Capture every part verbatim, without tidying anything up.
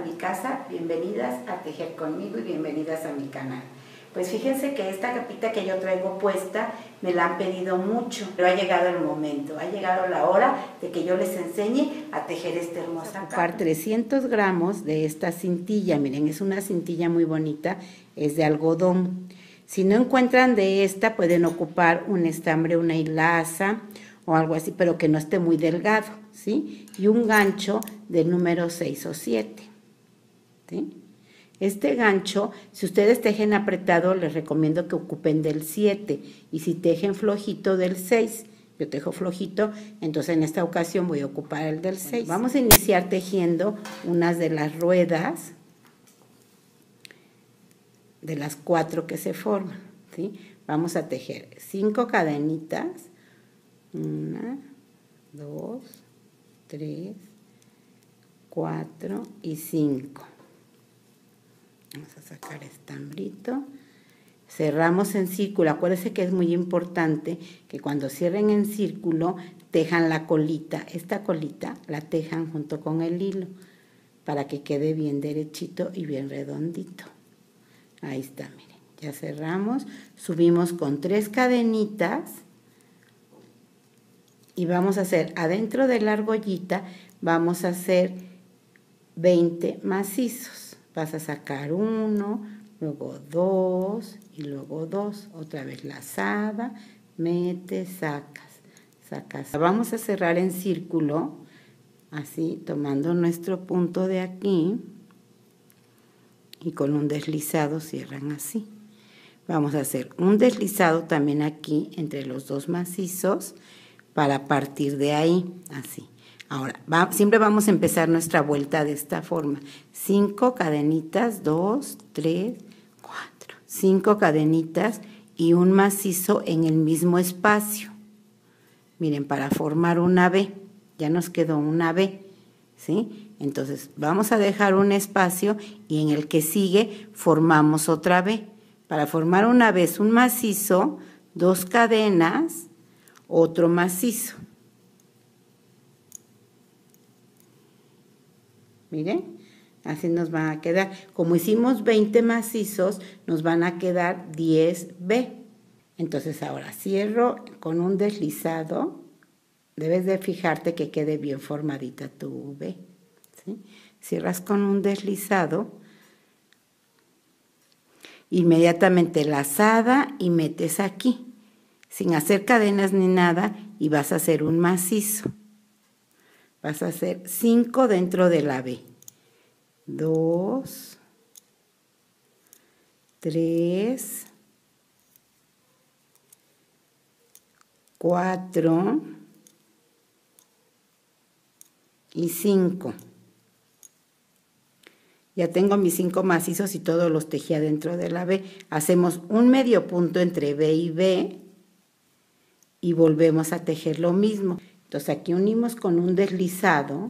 mi casa, bienvenidas a tejer conmigo y bienvenidas a mi canal. Pues fíjense que esta capita que yo traigo puesta me la han pedido mucho, pero ha llegado el momento, ha llegado la hora de que yo les enseñe a tejer esta hermosa capa. trescientos gramos de esta cintilla, miren, es una cintilla muy bonita, es de algodón. Si no encuentran de esta, pueden ocupar un estambre, una hilaza o algo así, pero que no esté muy delgado, ¿sí? Y un gancho del número seis o siete, ¿sí? Este gancho, si ustedes tejen apretado, les recomiendo que ocupen del siete, y si tejen flojito, del seis. Yo tejo flojito, entonces en esta ocasión voy a ocupar el del seis. Bueno, vamos a iniciar tejiendo unas de las ruedas, de las cuatro que se forman, ¿sí? Vamos a tejer cinco cadenitas, una, dos, tres, cuatro y cinco. Vamos a sacar estambrito, cerramos en círculo. Acuérdense que es muy importante que cuando cierren en círculo tejan la colita, esta colita la tejan junto con el hilo para que quede bien derechito y bien redondito. Ahí está, miren, ya cerramos, subimos con tres cadenitas y vamos a hacer adentro de la argollita, vamos a hacer veinte macizos. Vas a sacar uno, luego dos y luego dos, otra vez lazada, metes, sacas, sacas. Vamos a cerrar en círculo, así, tomando nuestro punto de aquí y con un deslizado cierran así. Vamos a hacer un deslizado también aquí entre los dos macizos para partir de ahí, así. Ahora, va, siempre vamos a empezar nuestra vuelta de esta forma. Cinco cadenitas, dos, tres, cuatro. Cinco cadenitas y un macizo en el mismo espacio. Miren, para formar una V, ya nos quedó una V, ¿sí? Entonces, vamos a dejar un espacio y en el que sigue formamos otra V. Para formar una V es un macizo, dos cadenas, otro macizo. Miren, así nos van a quedar. Como hicimos veinte macizos, nos van a quedar diez V. Entonces ahora cierro con un deslizado. Debes de fijarte que quede bien formadita tu V, ¿sí? Cierras con un deslizado. Inmediatamente lazada y metes aquí, sin hacer cadenas ni nada, y vas a hacer un macizo. Vas a hacer cinco dentro de la V. dos, tres, cuatro y cinco. Ya tengo mis cinco macizos y todos los tejí adentro de la V. Hacemos un medio punto entre V y V y volvemos a tejer lo mismo. Entonces aquí unimos con un deslizado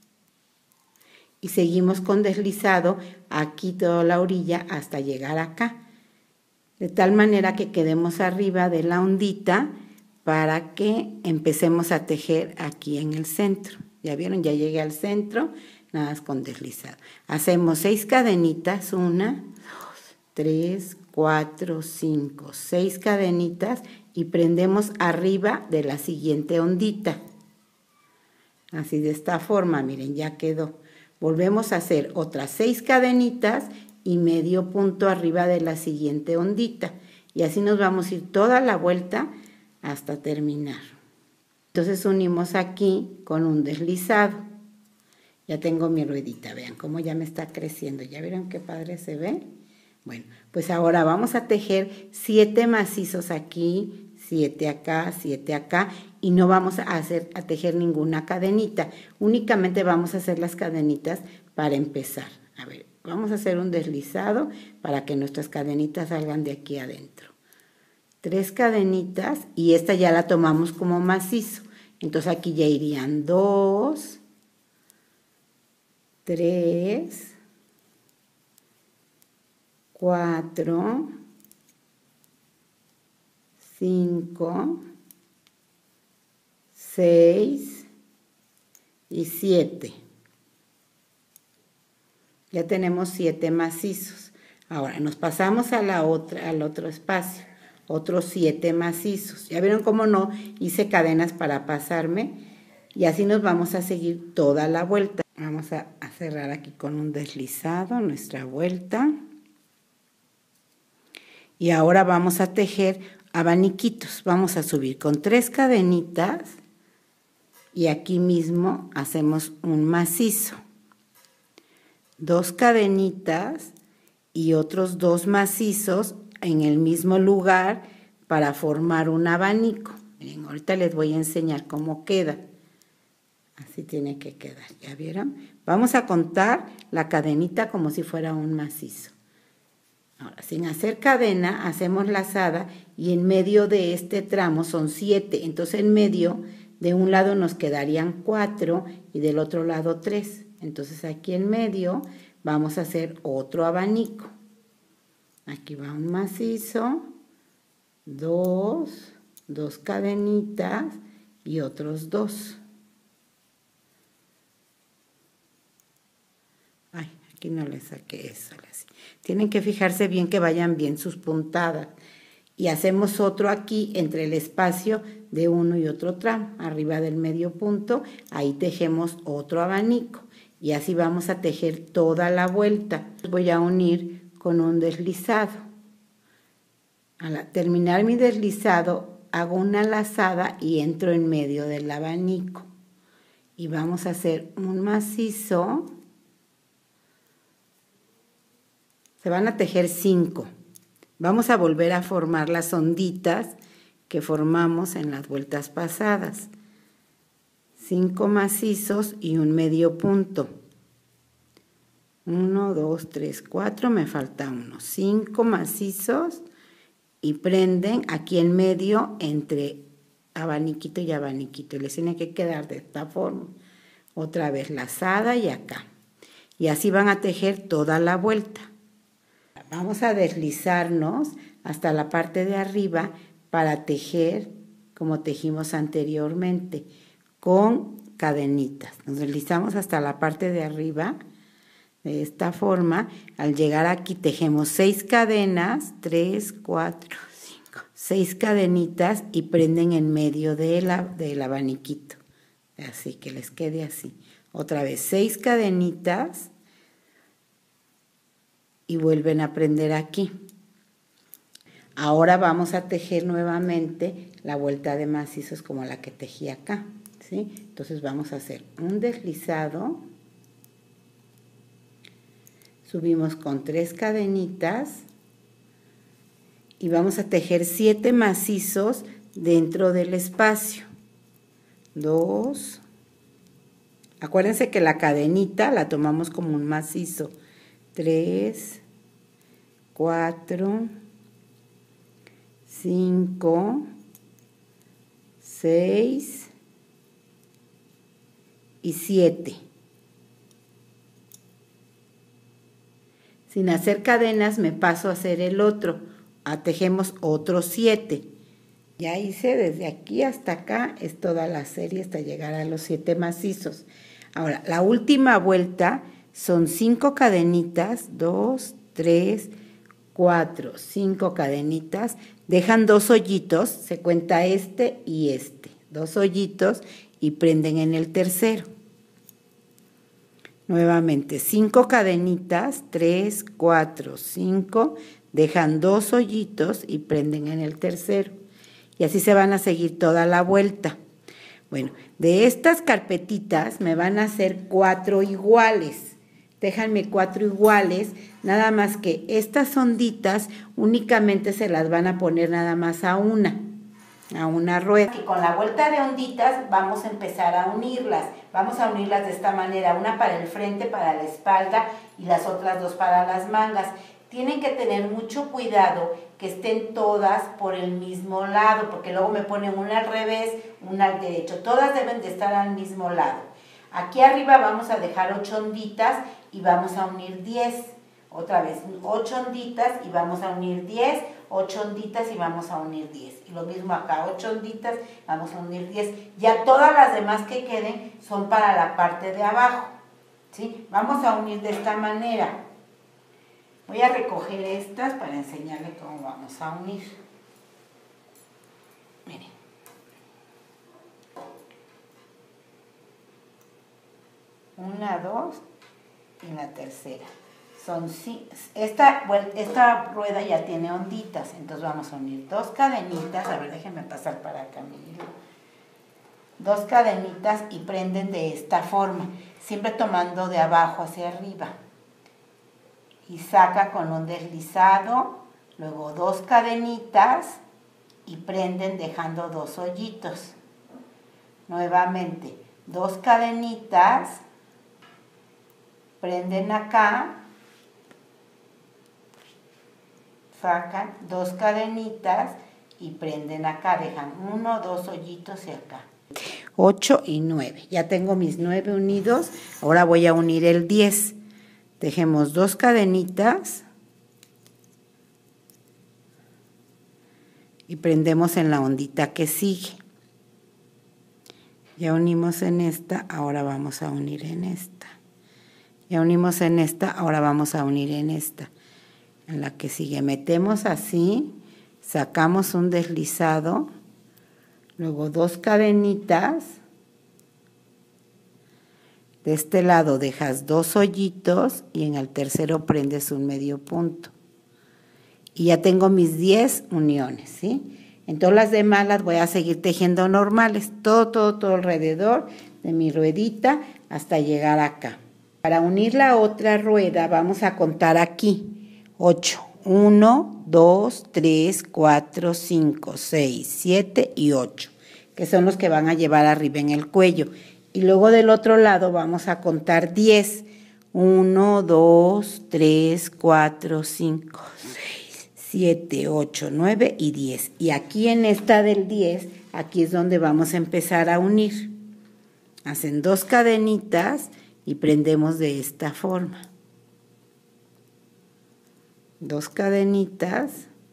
y seguimos con deslizado aquí toda la orilla hasta llegar acá. De tal manera que quedemos arriba de la ondita para que empecemos a tejer aquí en el centro. ¿Ya vieron? Ya llegué al centro, nada más con deslizado. Hacemos seis cadenitas, una, dos, tres, cuatro, cinco, seis cadenitas y prendemos arriba de la siguiente ondita. Así de esta forma, miren, ya quedó. Volvemos a hacer otras seis cadenitas y medio punto arriba de la siguiente ondita. Y así nos vamos a ir toda la vuelta hasta terminar. Entonces unimos aquí con un deslizado. Ya tengo mi ruedita, vean cómo ya me está creciendo. ¿Ya vieron qué padre se ve? Bueno, pues ahora vamos a tejer siete macizos aquí, siete acá, siete acá, y no vamos a hacer a tejer ninguna cadenita, únicamente vamos a hacer las cadenitas para empezar. A ver, vamos a hacer un deslizado para que nuestras cadenitas salgan de aquí adentro. Tres cadenitas y esta ya la tomamos como macizo, entonces aquí ya irían dos, tres, cuatro, cinco, seis y siete. Ya tenemos siete macizos. Ahora nos pasamos a la otra, al otro espacio, otros siete macizos. Ya vieron cómo no hice cadenas para pasarme, y así nos vamos a seguir toda la vuelta. Vamos a, a cerrar aquí con un deslizado nuestra vuelta. Y ahora vamos a tejer abaniquitos. Vamos a subir con tres cadenitas y aquí mismo hacemos un macizo. Dos cadenitas y otros dos macizos en el mismo lugar para formar un abanico. Miren, ahorita les voy a enseñar cómo queda. Así tiene que quedar, ¿ya vieron? Vamos a contar la cadenita como si fuera un macizo. Ahora, sin hacer cadena, hacemos lazada y en medio de este tramo son siete. Entonces, en medio, de un lado nos quedarían cuatro y del otro lado tres. Entonces, aquí en medio vamos a hacer otro abanico. Aquí va un macizo, dos, dos cadenitas y otros dos. Ay, aquí no le saqué eso. Así. Tienen que fijarse bien que vayan bien sus puntadas. Y hacemos otro aquí entre el espacio de uno y otro tramo. Arriba del medio punto, ahí tejemos otro abanico. Y así vamos a tejer toda la vuelta. Voy a unir con un deslizado. Al terminar mi deslizado, hago una lazada y entro en medio del abanico. Y vamos a hacer un macizo. Se van a tejer cinco. Vamos a volver a formar las onditas que formamos en las vueltas pasadas. Cinco macizos y un medio punto. Uno, dos, tres, cuatro, me falta uno. Cinco macizos y prenden aquí en medio entre abaniquito y abaniquito. Y les tiene que quedar de esta forma. Otra vez lazada y acá. Y así van a tejer toda la vuelta. Vamos a deslizarnos hasta la parte de arriba para tejer como tejimos anteriormente, con cadenitas. Nos deslizamos hasta la parte de arriba, de esta forma. Al llegar aquí tejemos seis cadenas, tres, cuatro, cinco, seis cadenitas y prenden en medio de la, del abaniquito. Así que les quede así. Otra vez seis cadenitas. Y vuelven a prender aquí. Ahora vamos a tejer nuevamente la vuelta de macizos como la que tejí acá, ¿sí? Entonces vamos a hacer un deslizado, subimos con tres cadenitas y vamos a tejer siete macizos dentro del espacio. Dos. Acuérdense que la cadenita la tomamos como un macizo. Tres, cuatro, cinco, seis y siete. Sin hacer cadenas me paso a hacer el otro. Tejemos otros siete. Ya hice desde aquí hasta acá, es toda la serie hasta llegar a los siete macizos. Ahora, la última vuelta son cinco cadenitas, dos, tres, cuatro, cinco cadenitas, dejan dos hoyitos, se cuenta este y este, dos hoyitos y prenden en el tercero. Nuevamente, cinco cadenitas, tres, cuatro, cinco, dejan dos hoyitos y prenden en el tercero. Y así se van a seguir toda la vuelta. Bueno, de estas carpetitas me van a hacer cuatro iguales. Déjanme cuatro iguales, nada más que estas onditas únicamente se las van a poner nada más a una, a una rueda. Y con la vuelta de onditas vamos a empezar a unirlas. Vamos a unirlas de esta manera, una para el frente, para la espalda y las otras dos para las mangas. Tienen que tener mucho cuidado que estén todas por el mismo lado, porque luego me ponen una al revés, una al derecho. Todas deben de estar al mismo lado. Aquí arriba vamos a dejar ocho onditas y vamos a unir diez. Otra vez, ocho onditas y vamos a unir diez, ocho onditas y vamos a unir diez. Y lo mismo acá, ocho onditas, vamos a unir diez. Ya todas las demás que queden son para la parte de abajo. ¿sí? Vamos a unir de esta manera. Voy a recoger estas para enseñarle cómo vamos a unir. Miren. Una, dos y la tercera. Son esta, bueno, esta rueda ya tiene onditas, entonces vamos a unir dos cadenitas. A ver, déjenme pasar para acá, miren. Dos cadenitas y prenden de esta forma, siempre tomando de abajo hacia arriba. Y saca con un deslizado, luego dos cadenitas y prenden dejando dos hoyitos. Nuevamente, dos cadenitas, prenden acá, sacan dos cadenitas y prenden acá, dejan uno, dos hoyitos y acá. ocho y nueve, ya tengo mis nueve unidos, ahora voy a unir el diez. Dejemos dos cadenitas y prendemos en la ondita que sigue. Ya unimos en esta, ahora vamos a unir en esta. Ya unimos en esta, ahora vamos a unir en esta. En la que sigue metemos así, sacamos un deslizado, luego dos cadenitas. De este lado dejas dos hoyitos y en el tercero prendes un medio punto. Y ya tengo mis diez uniones, ¿sí? En todas las demás las voy a seguir tejiendo normales, todo, todo, todo alrededor de mi ruedita hasta llegar acá. Para unir la otra rueda vamos a contar aquí, ocho. uno, dos, tres, cuatro, cinco, seis, siete y ocho, que son los que van a llevar arriba en el cuello. Y luego del otro lado vamos a contar diez. uno, dos, tres, cuatro, cinco, seis, siete, ocho, nueve y diez. Y aquí en esta del diez, aquí es donde vamos a empezar a unir. Hacen dos cadenitas y prendemos de esta forma. Dos cadenitas.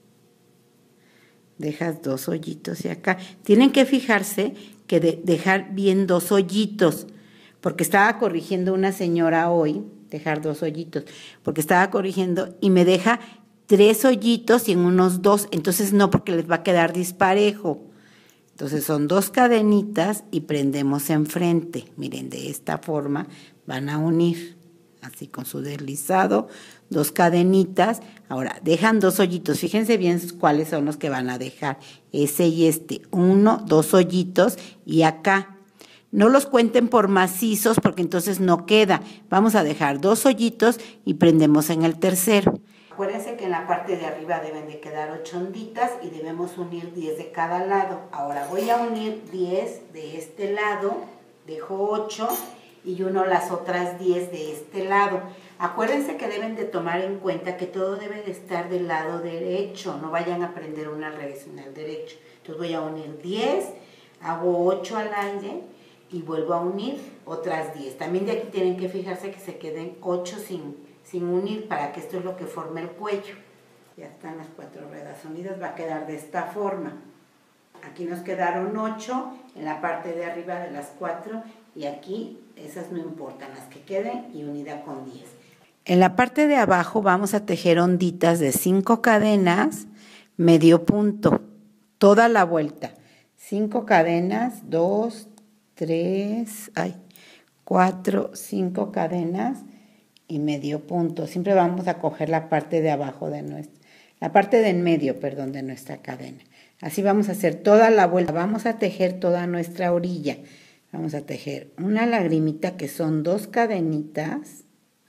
Dejas dos hoyitos y acá. Tienen que fijarse que de dejar bien dos hoyitos, porque estaba corrigiendo una señora hoy, dejar dos hoyitos, porque estaba corrigiendo y me deja tres hoyitos y en unos dos, entonces no, porque les va a quedar disparejo. Entonces son dos cadenitas y prendemos enfrente. Miren, de esta forma van a unir, así con su deslizado, dos cadenitas. Ahora, dejan dos hoyitos. Fíjense bien cuáles son los que van a dejar. Ese y este. Uno, dos hoyitos y acá. No los cuenten por macizos porque entonces no queda. Vamos a dejar dos hoyitos y prendemos en el tercero. Acuérdense que en la parte de arriba deben de quedar ocho onditas y debemos unir diez de cada lado. Ahora voy a unir diez de este lado. Dejo ocho y uno las otras diez de este lado. Acuérdense que deben de tomar en cuenta que todo debe de estar del lado derecho, no vayan a prender una al revés en el derecho. Entonces voy a unir diez, hago ocho al aire y vuelvo a unir otras diez. También de aquí tienen que fijarse que se queden ocho sin, sin unir para que esto es lo que forme el cuello. Ya están las cuatro ruedas unidas, va a quedar de esta forma. Aquí nos quedaron ocho en la parte de arriba de las cuatro y aquí esas no importan, las que queden y unida con diez. En la parte de abajo vamos a tejer onditas de cinco cadenas, medio punto, toda la vuelta. cinco cadenas, dos, tres, ay, cuatro, cinco cadenas y medio punto. Siempre vamos a coger la parte de abajo de nuestra, la parte de en medio, perdón, de nuestra cadena. Así vamos a hacer toda la vuelta. Vamos a tejer toda nuestra orilla. Vamos a tejer una lagrimita que son dos cadenitas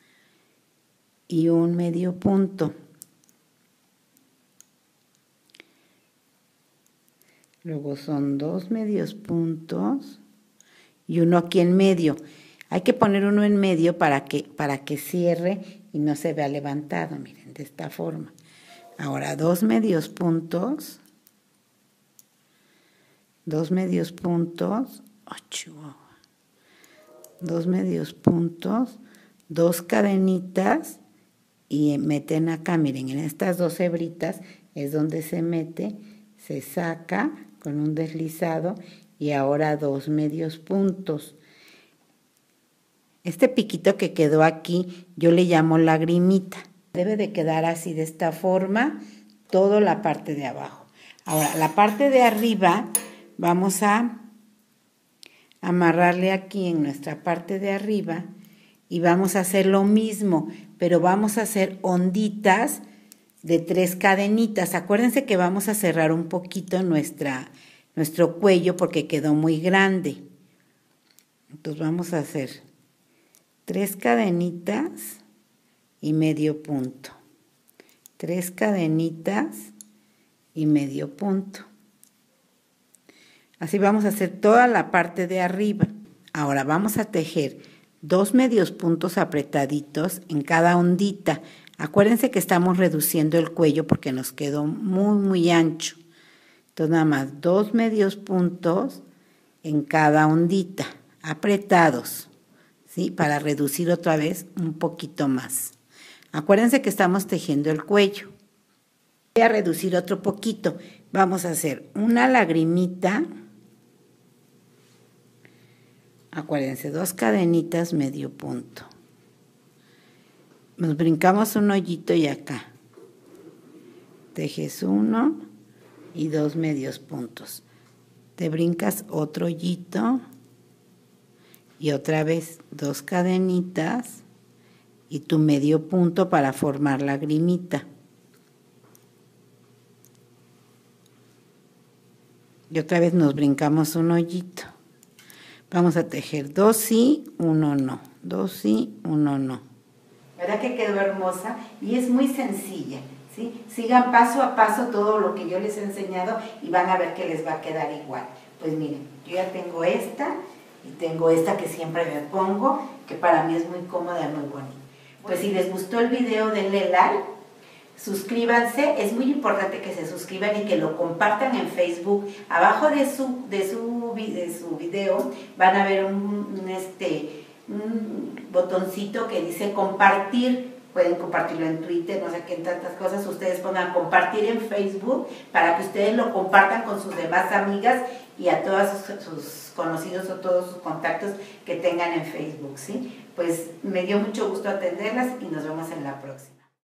y un medio punto. Luego son dos medios puntos y uno aquí en medio. Hay que poner uno en medio para que, para que cierre y no se vea levantado, miren, de esta forma. Ahora dos medios puntos, dos medios puntos, oh, chihuahua, dos medios puntos, dos cadenitas y meten acá, miren, en estas dos hebritas es donde se mete, se saca con un deslizado y ahora dos medios puntos. Este piquito que quedó aquí, yo le llamo lagrimita. Debe de quedar así de esta forma, toda la parte de abajo. Ahora, la parte de arriba, vamos a amarrarle aquí en nuestra parte de arriba y vamos a hacer lo mismo, pero vamos a hacer onditas de tres cadenitas. Acuérdense que vamos a cerrar un poquito nuestra, nuestro cuello porque quedó muy grande. Entonces vamos a hacer tres cadenitas y medio punto. Tres cadenitas y medio punto. Así vamos a hacer toda la parte de arriba. Ahora vamos a tejer dos medios puntos apretaditos en cada ondita. Acuérdense que estamos reduciendo el cuello porque nos quedó muy, muy ancho. Entonces nada más dos medios puntos en cada ondita, apretados, ¿sí? Para reducir otra vez un poquito más. Acuérdense que estamos tejiendo el cuello. Voy a reducir otro poquito. Vamos a hacer una lagrimita. Acuérdense, dos cadenitas, medio punto. Nos brincamos un hoyito y acá. Tejes uno y dos medios puntos. Te brincas otro hoyito y otra vez dos cadenitas y tu medio punto para formar la lagrimita. Y otra vez nos brincamos un hoyito. Vamos a tejer dos sí, uno no. Dos sí, uno no. ¿Verdad que quedó hermosa? Y es muy sencilla, ¿sí? Sigan paso a paso todo lo que yo les he enseñado y van a ver que les va a quedar igual. Pues miren, yo ya tengo esta y tengo esta que siempre me pongo, que para mí es muy cómoda y muy bonita. Pues si les gustó el video, denle like, suscríbanse, es muy importante que se suscriban y que lo compartan en Facebook. Abajo de su, de su, de su video van a ver un, un, este, un botoncito que dice compartir. Pueden compartirlo en Twitter, no sé qué, en tantas cosas. Ustedes pongan compartir en Facebook para que ustedes lo compartan con sus demás amigas y a todos sus, sus conocidos o todos sus contactos que tengan en Facebook, ¿sí? Pues me dio mucho gusto atenderlas y nos vemos en la próxima.